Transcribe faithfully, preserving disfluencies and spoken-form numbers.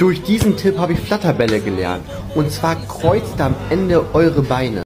Durch diesen Tipp habe ich Flatterbälle gelernt. Und zwar kreuzt am Ende eure Beine.